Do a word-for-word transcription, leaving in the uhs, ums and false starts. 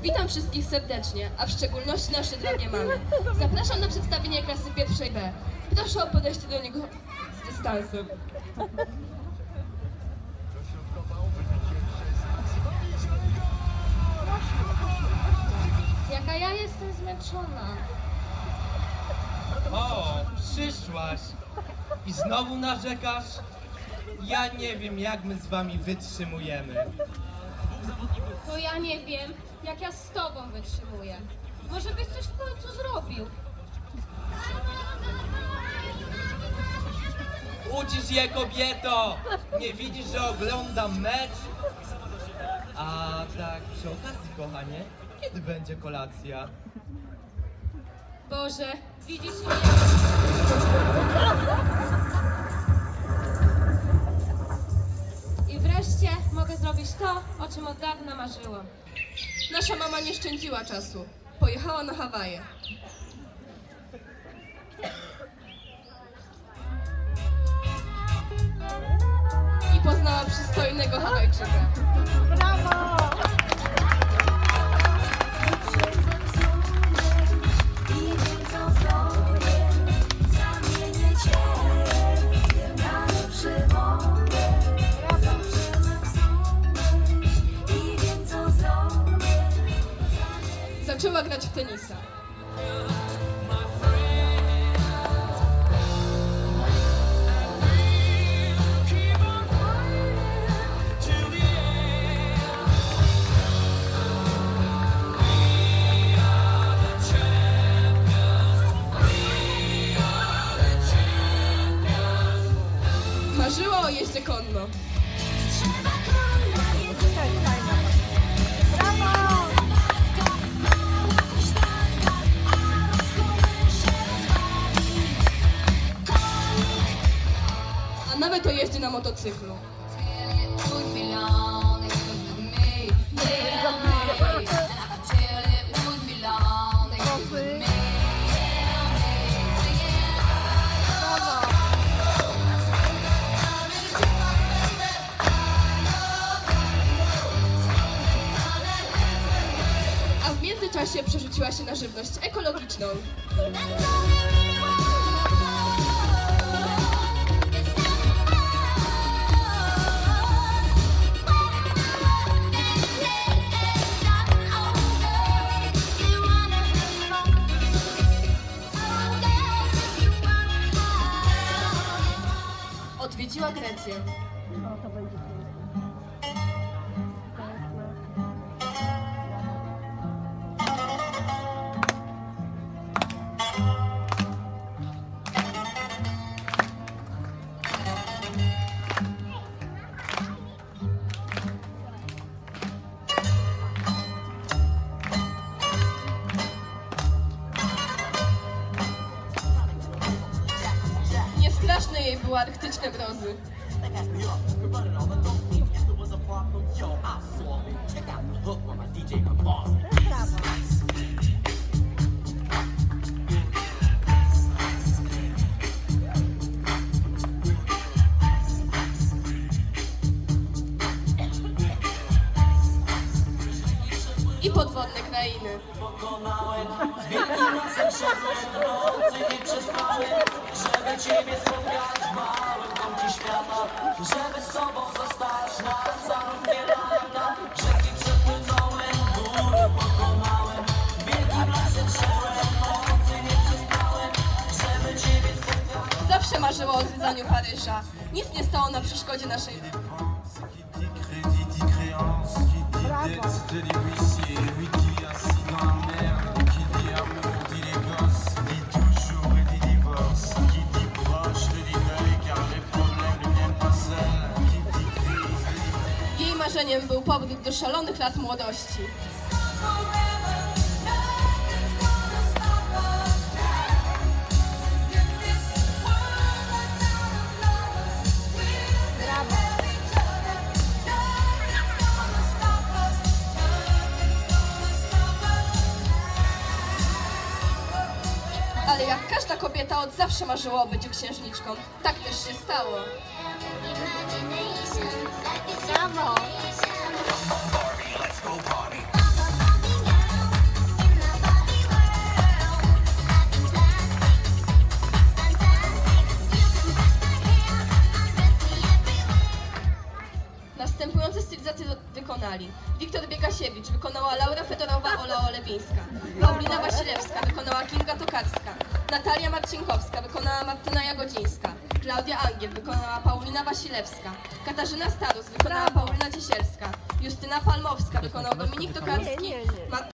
Witam wszystkich serdecznie, a w szczególności nasze drogie mamy. Zapraszam na przedstawienie klasy pierwszej B. Proszę o podejście do niego z dystansem. Jaka ja jestem zmęczona. O, przyszłaś. I znowu narzekasz? Ja nie wiem, jak my z wami wytrzymujemy. To ja nie wiem, jak ja z tobą wytrzymuję. Może byś coś w końcu zrobił. Ucisz je, kobieto! Nie widzisz, że oglądam mecz? A tak, przy okazji, kochanie, kiedy będzie kolacja? Boże, widzisz mnie? I wreszcie mogę zrobić to, o czym od dawna marzyłam. Nasza mama nie szczędziła czasu. Pojechała na Hawaje. I poznała przystojnego Hawajczyka. Brawo! Zaczęła grać w tenisa. Marzyła o jeździe konno. A nawet o jeździe na motocyklu. A w międzyczasie przerzuciła się na żywność ekologiczną. Odwiedziła Grecję. O, to będzie Nie straszne jej były arktyczne mrozy. I podwodne krainy. Żeby ciebie spotkać w małym kącie świata, żeby z tobą zostać na całe lata. Rzeki przepłynąłem, góry pokonałem, wielkim lasem szedłem, nocy nie przespałem, żeby ciebie spotkać. Zawsze marzyła o zwiedzaniu Paryża. Nic nie stało na przeszkodzie naszej... Jej marzeniem był powrót do szalonych lat młodości. Ale jak każda kobieta od zawsze marzyła o byciu księżniczką, tak też się stało. brawo! wykonali. Wiktor Biegasiewicz wykonała Laura Fedorowa, Ola Olewińska. Paulina Wasilewska wykonała Kinga Tokarska. Natalia Marcinkowska wykonała Martyna Jagodzińska. Klaudia Angiel wykonała Paulina Wasilewska. Katarzyna Starus wykonała Paulina Ciesielska. Justyna Palmowska wykonał Dominik Tokarski.